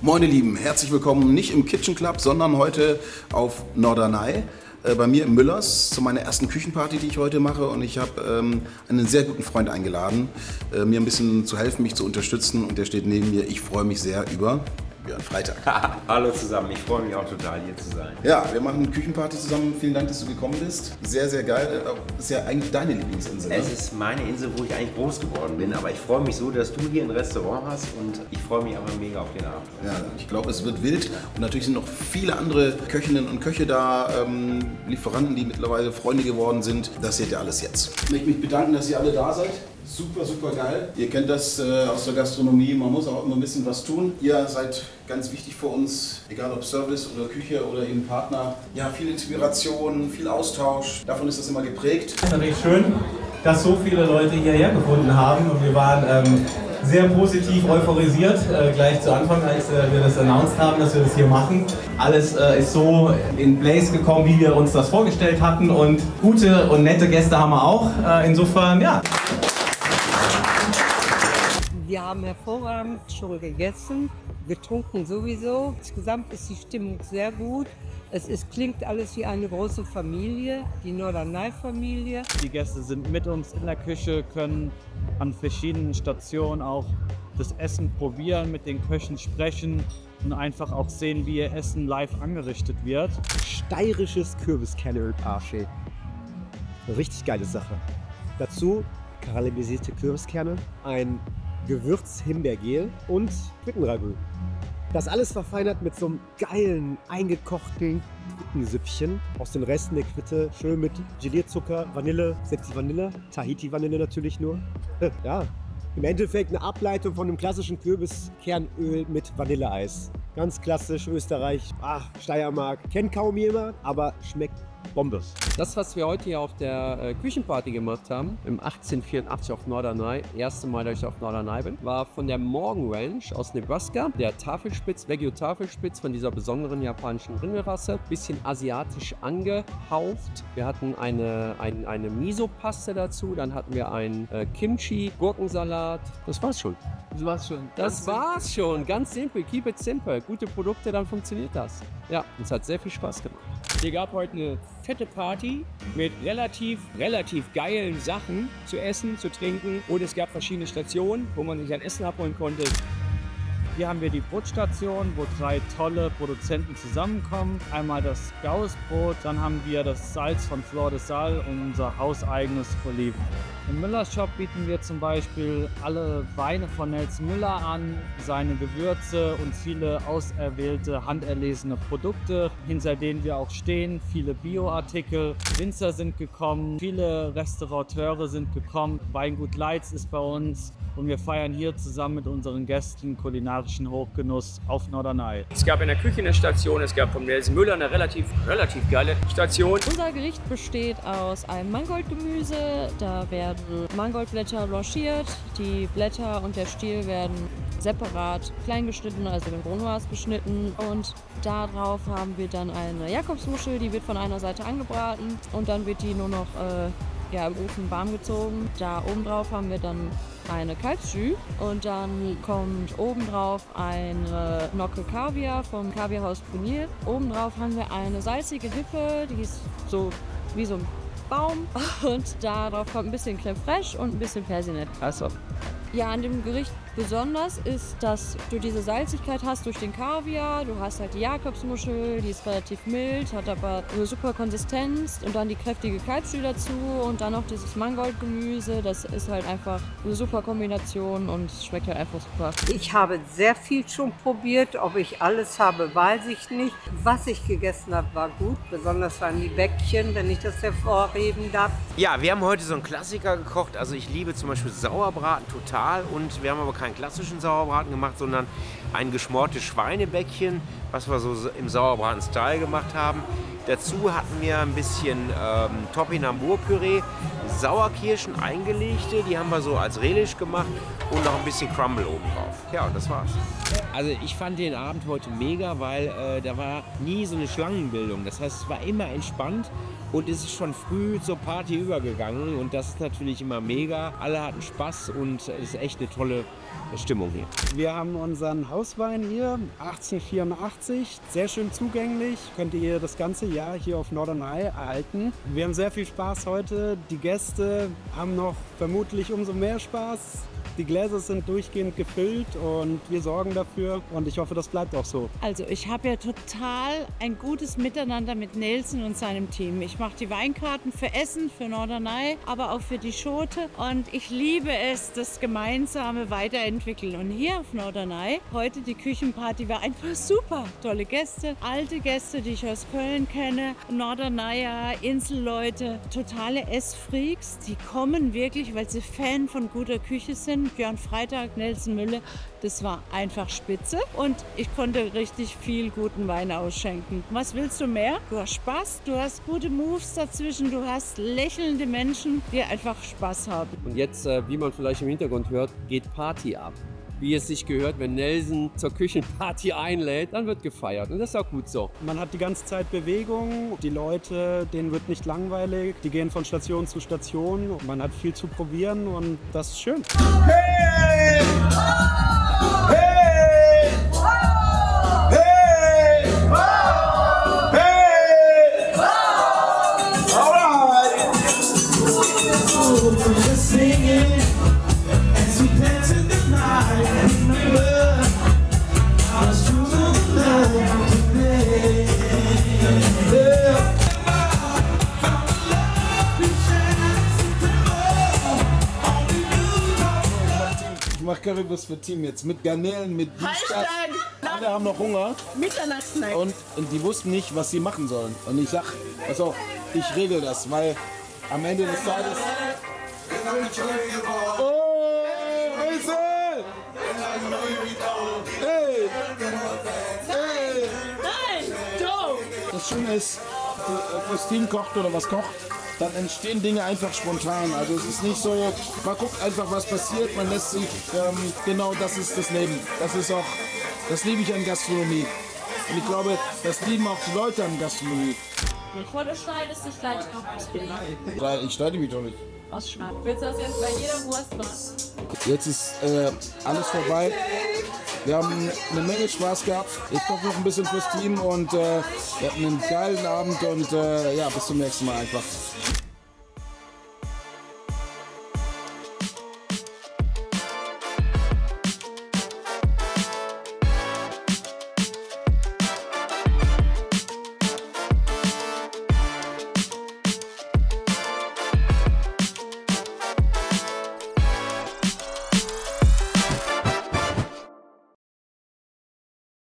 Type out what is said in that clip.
Moin ihr Lieben, herzlich willkommen nicht im Kitchen Club, sondern heute auf Norderney. Bei mir im Müllers zu meiner ersten Küchenparty, die ich heute mache, und ich habe einen sehr guten Freund eingeladen, mir ein bisschen zu helfen, mich zu unterstützen, und der steht neben mir. Ich freue mich sehr über Björn Freitag. Hallo zusammen, ich freue mich auch total hier zu sein. Ja, wir machen eine Küchenparty zusammen. Vielen Dank, dass du gekommen bist. Sehr, sehr geil. Das ist ja eigentlich deine Lieblingsinsel, ne? Es ist meine Insel, wo ich eigentlich groß geworden bin, aber ich freue mich so, dass du hier ein Restaurant hast, und ich freue mich aber mega auf den Abend. Ja, ich glaube, es wird wild, und natürlich sind noch viele andere Köchinnen und Köche da, Lieferanten, die mittlerweile Freunde geworden sind. Das seht ihr alles jetzt. Ich möchte mich bedanken, dass ihr alle da seid. Super, super geil. Ihr kennt das aus der Gastronomie, man muss auch immer ein bisschen was tun. Ihr seid ganz wichtig für uns, egal ob Service oder Küche oder eben Partner. Ja, viel Inspiration, viel Austausch, davon ist das immer geprägt. Es ist natürlich schön, dass so viele Leute hierher gefunden haben, und wir waren sehr positiv euphorisiert, gleich zu Anfang, als wir das announced haben, dass wir das hier machen. Alles ist so in place gekommen, wie wir uns das vorgestellt hatten, und gute und nette Gäste haben wir auch. Insofern, ja. Wir haben hervorragend schon gegessen, getrunken sowieso. Insgesamt ist die Stimmung sehr gut. Klingt alles wie eine große Familie, die Norderney-Familie. Die Gäste sind mit uns in der Küche, können an verschiedenen Stationen auch das Essen probieren, mit den Köchen sprechen und einfach auch sehen, wie ihr Essen live angerichtet wird. Steirisches Kürbiskerne-Ölparfait. Eine richtig geile Sache. Dazu karamellisierte Kürbiskerne, ein Gewürz-Himbeergel und Quittenragout. Das alles verfeinert mit so einem geilen, eingekochten Quittensüppchen aus den Resten der Quitte, schön mit Gelierzucker, Vanille, selbst die Vanille, Tahiti-Vanille natürlich nur. Ja, im Endeffekt eine Ableitung von einem klassischen Kürbiskernöl mit Vanilleeis. Ganz klassisch Österreich, Steiermark, kennt kaum jemand, aber schmeckt Bombe. Das, was wir heute hier auf der Küchenparty gemacht haben, im 1884 auf Norderney, erste Mal, dass ich auf Norderney bin, war von der Morgan Ranch aus Nebraska, der Tafelspitz, Wagyu-Tafelspitz von dieser besonderen japanischen Rinderrasse, bisschen asiatisch angehaucht. Wir hatten eine Miso-Paste dazu, dann hatten wir einen Kimchi-Gurkensalat. Das war's schon. Das war's schon. Ganz simpel. Keep it simple. Gute Produkte, dann funktioniert das. Ja, es hat sehr viel Spaß gemacht. Hier gab heute eine fette Party mit relativ geilen Sachen zu essen, zu trinken, und es gab verschiedene Stationen, wo man sich ein Essen abholen konnte. Hier haben wir die Brotstation, wo 3 tolle Produzenten zusammenkommen. Einmal das Gaußbrot, dann haben wir das Salz von Flor de Sal und unser hauseigenes Oliven. Im Müllers Shop bieten wir zum Beispiel alle Weine von Nelson Müller an, seine Gewürze und viele auserwählte, handerlesene Produkte, hinter denen wir auch stehen. Viele Bioartikel, Winzer sind gekommen, viele Restaurateure sind gekommen. Weingut Leitz ist bei uns. Und wir feiern hier zusammen mit unseren Gästen kulinarischen Hochgenuss auf Norderney. Es gab in der Küche eine Station, es gab von Nelson Müller eine relativ geile Station. Unser Gericht besteht aus einem Mangoldgemüse. Da werden Mangoldblätter blanchiert. Die Blätter und der Stiel werden separat klein geschnitten, also in Grenouilles geschnitten. Und darauf haben wir dann eine Jakobsmuschel, die wird von einer Seite angebraten, und dann wird die nur noch im Ofen warm gezogen. Da oben drauf haben wir dann eine Kalbsjus, und dann kommt obendrauf eine Nocke Kaviar vom Kaviarhaus Brunier. Obendrauf haben wir eine salzige Hippe, die ist so wie so ein Baum, und darauf kommt ein bisschen Creme fraiche und ein bisschen Persinet. Also. Ja, an dem Gericht besonders ist, dass du diese Salzigkeit hast durch den Kaviar. Du hast halt die Jakobsmuschel, die ist relativ mild, hat aber eine super Konsistenz, und dann die kräftige Kalbsjus dazu und dann noch dieses Mangoldgemüse. Das ist halt einfach eine super Kombination und schmeckt halt einfach super. Ich habe sehr viel schon probiert. Ob ich alles habe, weiß ich nicht. Was ich gegessen habe, war gut. Besonders waren die Bäckchen, wenn ich das hervorheben darf. Ja, wir haben heute so einen Klassiker gekocht. Also ich liebe zum Beispiel Sauerbraten total, und wir haben aber keinen klassischen Sauerbraten gemacht, sondern ein geschmortes Schweinebäckchen, was wir so im Sauerbraten-Style gemacht haben. Dazu hatten wir ein bisschen Topinambur-Püree, Sauerkirschen eingelegte, die haben wir so als Relish gemacht, und noch ein bisschen Crumble oben drauf. Ja, und das war's. Also ich fand den Abend heute mega, weil da war nie so eine Schlangenbildung. Das heißt, es war immer entspannt, und es ist schon früh zur Party übergegangen, und das ist natürlich immer mega. Alle hatten Spaß, und es ist echt eine Stimmung hier. Wir haben unseren Hauswein hier, 1884, sehr schön zugänglich. Könnt ihr das ganze Jahr hier auf Norderney erhalten. Wir haben sehr viel Spaß heute. Die Gäste haben noch vermutlich umso mehr Spaß. Die Gläser sind durchgehend gefüllt und wir sorgen dafür und ich hoffe, das bleibt auch so. Also ich habe ja total ein gutes Miteinander mit Nelson und seinem Team. Ich mache die Weinkarten für Essen, für Norderney, aber auch für die Schote und ich liebe es, das gemeinsame Weiterentwickeln. Und hier auf Norderney, heute die Küchenparty war einfach super. Tolle Gäste, alte Gäste, die ich aus Köln kenne, Norderneyer, Inselleute, totale Essfreaks. Die kommen wirklich, weil sie Fan von guter Küche sind. Björn Freitag, Nelson Müller, das war einfach spitze und ich konnte richtig viel guten Wein ausschenken. Was willst du mehr? Du hast Spaß, du hast gute Moves dazwischen, du hast lächelnde Menschen, die einfach Spaß haben. Und jetzt, wie man vielleicht im Hintergrund hört, geht Party ab. Wie es sich gehört, wenn Nelson zur Küchenparty einlädt, dann wird gefeiert und das ist auch gut so. Man hat die ganze Zeit Bewegung, die Leute, denen wird nicht langweilig, die gehen von Station zu Station, man hat viel zu probieren und das ist schön. Hey! Hey! Hey! Hey! Alright! We're singing as we dance in the night. Remember, I was true to the love today. Ich mache Currywurst für Team jetzt mit Garnelen, mit Hashtag. Alle haben noch Hunger. Mitternachtssnack. Und die wussten nicht, was sie machen sollen. Und ich sag, pass auf, ich regel das, weil am Ende des Tages... Oh, Hazel! Hey! Hey! Nein, Joe! Das Schöne ist, das Team kocht oder was kocht, dann entstehen Dinge einfach spontan. Also es ist nicht so, man guckt einfach, was passiert, man lässt sich, genau das ist das Leben. Das ist auch, das liebe ich an Gastronomie. Und ich glaube, das lieben auch die Leute an Gastronomie. Bevor du schneidest, ich schneide noch was. Ich schneide mich doch nicht. Was schneiden? Willst du das jetzt bei jeder Wurst machen? Jetzt ist alles vorbei. Wir haben eine Menge Spaß gehabt. Ich koche noch ein bisschen fürs Team und wir hatten einen geilen Abend und ja, bis zum nächsten Mal einfach.